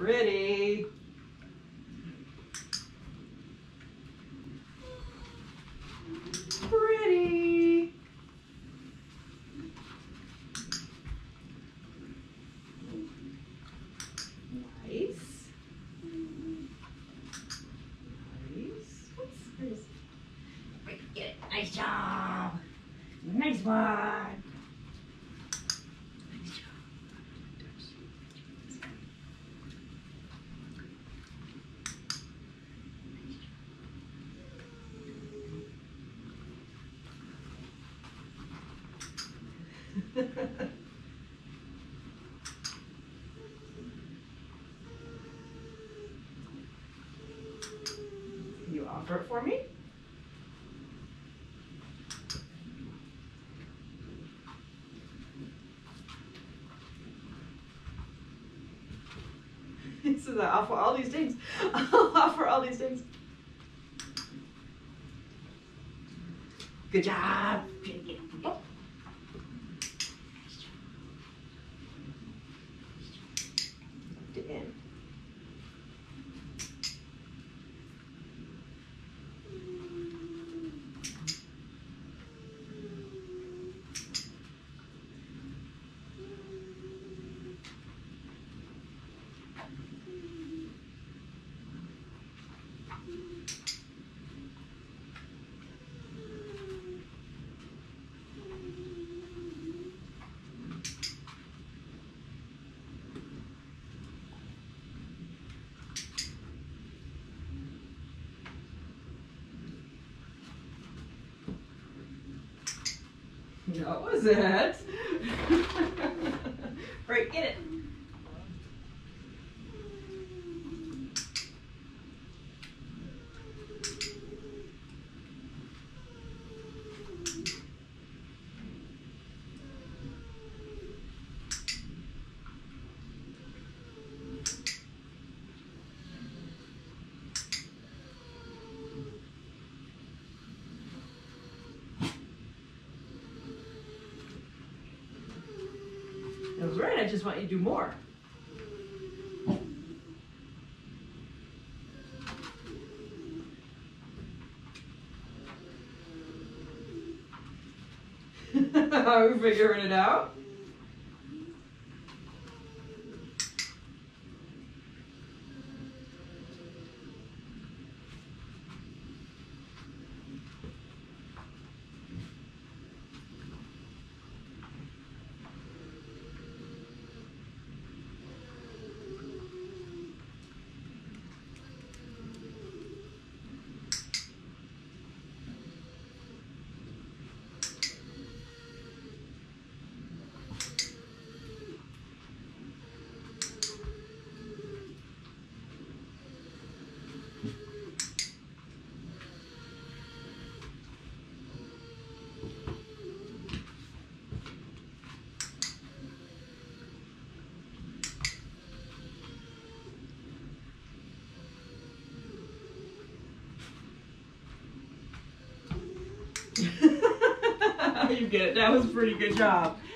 Pretty. Pretty. Nice. Nice. What's this? Get it. Nice job. Nice one. Nice job. Can you offer it for me? So that I'll offer all these things. I'll offer all these things. Good job. Oh. Tucked it in. That was it. Right, get it. That was right, I just want you to do more. Are we figuring it out? You get it. That was a pretty good job.